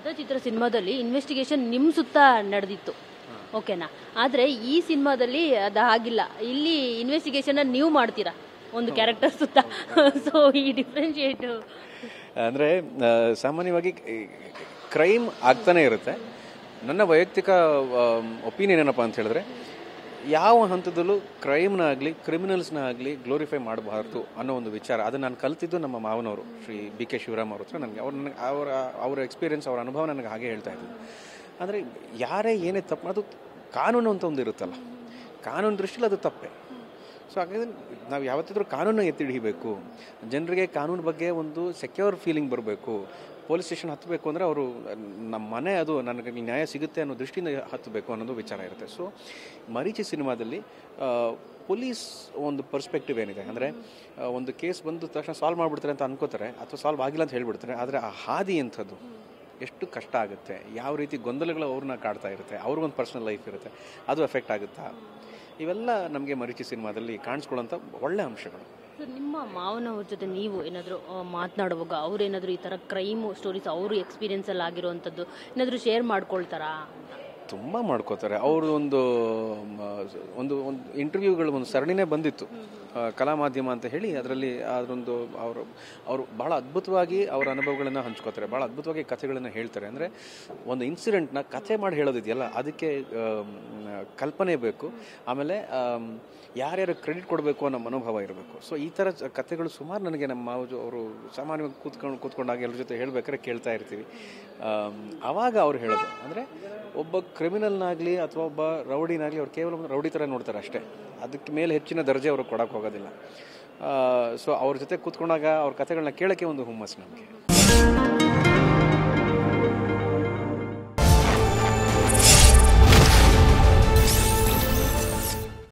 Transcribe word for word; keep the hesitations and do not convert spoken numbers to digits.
ಯುದ್ಧ ಚಿತ್ರ ಸಿನಿಮಾದಲ್ಲಿ ಇನ್ವೆಸ್ಟಿಗೇಷನ್ ನಿಮ್ಮ ಸುತ್ತ ನಡೆದಿತ್ತು, ಓಕೆನಾ? ಆದರೆ ಈ ಸಿನಿಮಾದಲ್ಲಿ ಅದು ಆಗಿಲ್ಲ. ಇಲ್ಲಿ ಇನ್ವೆಸ್ಟಿಗೇಷನ್ ನೀವು ಮಾಡ್ತೀರಾ ಒಂದು ಕ್ಯಾರೆಕ್ಟರ್ ಸುತ್ತ. ಸೊ ಈ ಡಿಫ್ರೆನ್ಶಿಯೇಟ್ ಅಂದರೆ ಸಾಮಾನ್ಯವಾಗಿ ಕ್ರೈಮ್ ಆಗ್ತಾನೆ ಇರುತ್ತೆ. ನನ್ನ ವೈಯಕ್ತಿಕ ಒಪಿನಿಯನ್ ಏನಪ್ಪ ಅಂತ ಹೇಳಿದ್ರೆ, ಯಾವ ಹಂತದಲ್ಲೂ ಕ್ರೈಮ್ನ ಆಗಲಿ ಕ್ರಿಮಿನಲ್ಸ್ನ ಆಗಲಿ ಗ್ಲೋರಿಫೈ ಮಾಡಬಾರ್ದು ಅನ್ನೋ ಒಂದು ವಿಚಾರ. ಅದು ನಾನು ಕಲ್ತಿದ್ದು ನಮ್ಮ ಮಾವನವರು ಶ್ರೀ ಬಿ ಕೆ ಶಿವರಾಮ್ ಅವ್ರ ಹತ್ರ. ನನಗೆ ಅವ್ರ ನನಗೆ ಅವರ ಅವರ ಎಕ್ಸ್ಪೀರಿಯನ್ಸ್, ಅವರ ಅನುಭವ ನನಗೆ ಹಾಗೆ ಹೇಳ್ತಾ ಇದ್ದು. ಅಂದರೆ ಯಾರೇ ಏನೇ ತಪ್ಪು, ಅದು ಕಾನೂನು ಅಂತ ಒಂದು ಇರುತ್ತಲ್ಲ, ಕಾನೂನು ದೃಷ್ಟಿಲಿ ಅದು ತಪ್ಪೆ. ಸೊ ಹಾಗಾಗಿ ನಾವು ಯಾವತ್ತಿದ್ರೂ ಕಾನೂನನ್ನ ಎತ್ತಿ ಹಿಡಿಬೇಕು. ಜನರಿಗೆ ಕಾನೂನು ಬಗ್ಗೆ ಒಂದು ಸೆಕ್ಯೂರ್ ಫೀಲಿಂಗ್ ಬರಬೇಕು. ಪೊಲೀಸ್ ಸ್ಟೇಷನ್ ಹತ್ತಬೇಕು ಅಂದರೆ ಅವರು ನಮ್ಮ ಮನೆ, ಅದು ನನಗೆ ನ್ಯಾಯ ಸಿಗುತ್ತೆ ಅನ್ನೋ ದೃಷ್ಟಿಯಿಂದ ಹತ್ತಬೇಕು ಅನ್ನೋದು ವಿಚಾರ ಇರುತ್ತೆ. ಸೊ ಮರೀಚಿ ಸಿನಿಮಾದಲ್ಲಿ ಪೊಲೀಸ್ ಒಂದು ಪರ್ಸ್ಪೆಕ್ಟಿವ್ ಏನಿದೆ ಅಂದರೆ, ಒಂದು ಕೇಸ್ ಬಂದ ತಕ್ಷಣ ಸಾಲ್ವ್ ಮಾಡಿಬಿಡ್ತಾರೆ ಅಂತ ಅನ್ಕೋತಾರೆ, ಅಥವಾ ಸಾಲ್ವ್ ಆಗಿಲ್ಲ ಅಂತ ಹೇಳ್ಬಿಡ್ತಾರೆ. ಆದರೆ ಆ ಹಾದಿ ಅಂಥದ್ದು ಎಷ್ಟು ಕಷ್ಟ ಆಗುತ್ತೆ, ಯಾವ ರೀತಿ ಗೊಂದಲಗಳು ಅವ್ರನ್ನ ಕಾಡ್ತಾ ಇರುತ್ತೆ, ಅವ್ರಿಗೊಂದು ಪರ್ಸನಲ್ ಲೈಫ್ ಇರುತ್ತೆ, ಅದು ಎಫೆಕ್ಟ್ ಆಗುತ್ತಾ, ಇವೆಲ್ಲ ನಮಗೆ ಮರೀಚಿ ಸಿನಿಮಾದಲ್ಲಿ ಕಾಣಿಸ್ಕೊಳ್ಳೋಂಥ ಒಳ್ಳೆ ಅಂಶಗಳು. ಸರ್, ನಿಮ್ಮ ಮಾವನವ್ರ ಜೊತೆ ನೀವು ಏನಾದರೂ ಮಾತನಾಡುವಾಗ ಅವ್ರೇನಾದರೂ ಈ ಥರ ಕ್ರೈಮ್ ಸ್ಟೋರೀಸ್ ಅವರು ಎಕ್ಸ್ಪೀರಿಯನ್ಸಲ್ಲಿ ಆಗಿರೋವಂಥದ್ದು ಏನಾದರೂ ಶೇರ್ ಮಾಡ್ಕೊಳ್ತಾರಾ? ತುಂಬ ಮಾಡ್ಕೋತಾರೆ. ಅವರು ಒಂದು ಒಂದು ಒಂದು ಇಂಟರ್ವ್ಯೂಗಳು ಒಂದು ಸರಣಿನೇ ಬಂದಿತ್ತು, ಕಲಾ ಮಾಧ್ಯಮ ಅಂತ ಹೇಳಿ. ಅದರಲ್ಲಿ ಅದರೊಂದು ಅವರು ಅವರು ಭಾಳ ಅದ್ಭುತವಾಗಿ ಅವರ ಅನುಭವಗಳನ್ನು ಹಂಚ್ಕೋತಾರೆ, ಭಾಳ ಅದ್ಭುತವಾಗಿ ಕಥೆಗಳನ್ನು ಹೇಳ್ತಾರೆ. ಅಂದರೆ ಒಂದು ಇನ್ಸಿಡೆಂಟ್ನ ಕಥೆ ಮಾಡಿ ಹೇಳೋದಿದೆಯಲ್ಲ, ಅದಕ್ಕೆ ಕಲ್ಪನೆ ಬೇಕು, ಆಮೇಲೆ ಯಾರ್ಯಾರು ಕ್ರೆಡಿಟ್ ಕೊಡಬೇಕು ಅನ್ನೋ ಮನೋಭಾವ ಇರಬೇಕು. ಸೊ ಈ ಥರ ಕಥೆಗಳು ಸುಮಾರು ನನಗೆ ನಮ್ಮ ಮಾವು ಅವರು ಸಾಮಾನ್ಯವಾಗಿ ಕೂತ್ಕೊಂಡು ಕೂತ್ಕೊಂಡಾಗ ಎಲ್ಲರ ಜೊತೆ ಹೇಳ್ಬೇಕಾದ್ರೆ ಕೇಳ್ತಾ ಇರ್ತೀವಿ. ಆವಾಗ ಅವ್ರು ಹೇಳೋದು ಅಂದರೆ, ಒಬ್ಬ ಕ್ರಿಮಿನಲ್ನಾಗಲಿ ಅಥವಾ ಒಬ್ಬ ರೌಡಿನಾಗಲಿ ಅವ್ರು ಕೇವಲ ಒಂದು ರೌಡಿ ಥರ ನೋಡ್ತಾರೆ ಅಷ್ಟೇ, ಅದಕ್ಕೆ ಮೇಲೆ ಹೆಚ್ಚಿನ ದರ್ಜೆ ಅವ್ರಿಗೆ ಕೊಡೋಕ್ಕೆ ಹೋಗೋದಿಲ್ಲ. ಸೊ ಅವ್ರ ಜೊತೆ ಕೂತ್ಕೊಂಡಾಗ ಅವ್ರ ಕಥೆಗಳನ್ನ ಕೇಳೋಕ್ಕೆ ಒಂದು ಹುಮ್ಮಸ್ಸು ನಮಗೆ.